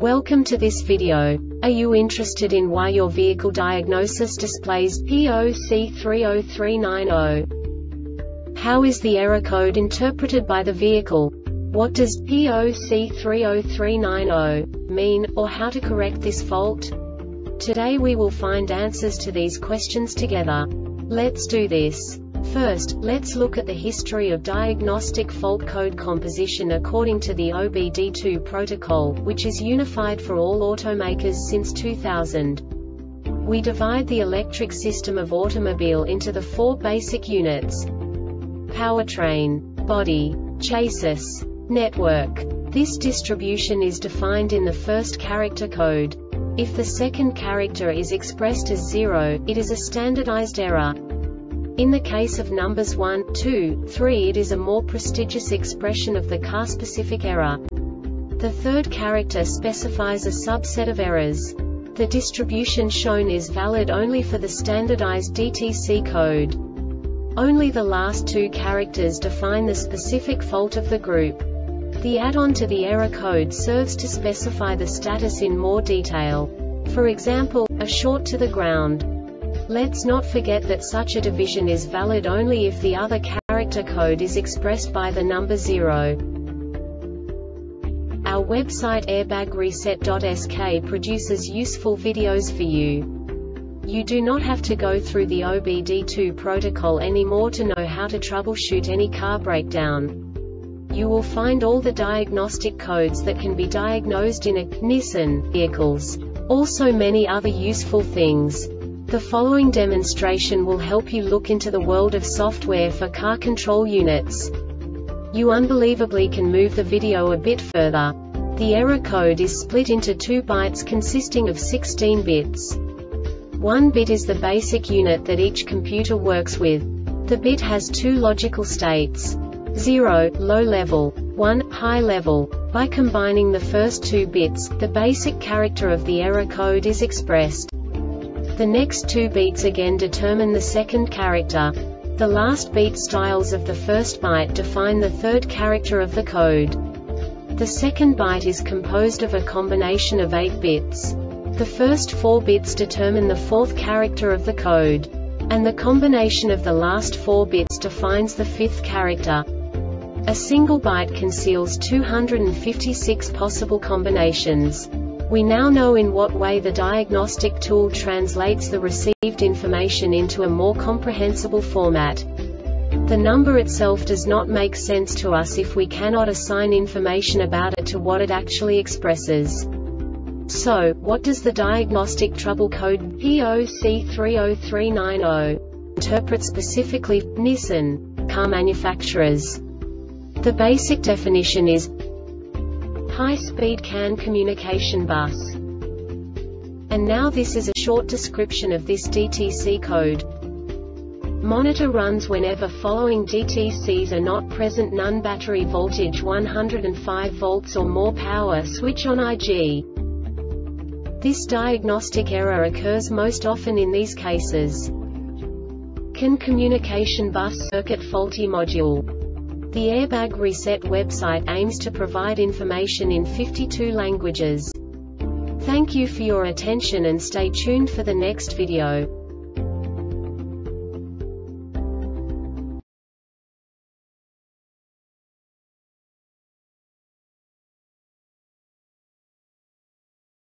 Welcome to this video. Are you interested in why your vehicle diagnosis displays P030390? How is the error code interpreted by the vehicle? What does P030390 mean, or how to correct this fault? Today we will find answers to these questions together. Let's do this. First, let's look at the history of diagnostic fault code composition according to the OBD2 protocol, which is unified for all automakers since 2000. We divide the electric system of automobile into the four basic units: powertrain, body, chassis, network. This distribution is defined in the first character code. If the second character is expressed as 0, it is a standardized error. In the case of numbers 1, 2, 3, it is a more prestigious expression of the car-specific error. The third character specifies a subset of errors. The distribution shown is valid only for the standardized DTC code. Only the last two characters define the specific fault of the group. The add-on to the error code serves to specify the status in more detail. For example, a short to the ground. Let's not forget that such a division is valid only if the other character code is expressed by the number 0. Our website airbagreset.sk produces useful videos for you. You do not have to go through the OBD2 protocol anymore to know how to troubleshoot any car breakdown. You will find all the diagnostic codes that can be diagnosed in a Nissan vehicles. Also many other useful things. The following demonstration will help you look into the world of software for car control units. You unbelievably can move the video a bit further. The error code is split into 2 bytes consisting of 16 bits. 1 bit is the basic unit that each computer works with. The bit has 2 logical states: 0, low level, 1, high level. By combining the first 2 bits, the basic character of the error code is expressed. The next 2 beats again determine the second character. The last beat styles of the first byte define the third character of the code. The second byte is composed of a combination of 8 bits. The first 4 bits determine the fourth character of the code. And the combination of the last 4 bits defines the fifth character. A single byte conceals 256 possible combinations. We now know in what way the diagnostic tool translates the received information into a more comprehensible format. The number itself does not make sense to us if we cannot assign information about it to what it actually expresses. So, what does the diagnostic trouble code P030390 interpret specifically for Nissan car manufacturers? The basic definition is high-speed CAN communication bus. And now this is a short description of this DTC code. Monitor runs whenever following DTCs are not present: none, battery voltage 105 volts or more, power switch on IG. This diagnostic error occurs most often in these cases: CAN communication bus circuit faulty module. The Airbag Reset website aims to provide information in 52 languages. Thank you for your attention and stay tuned for the next video.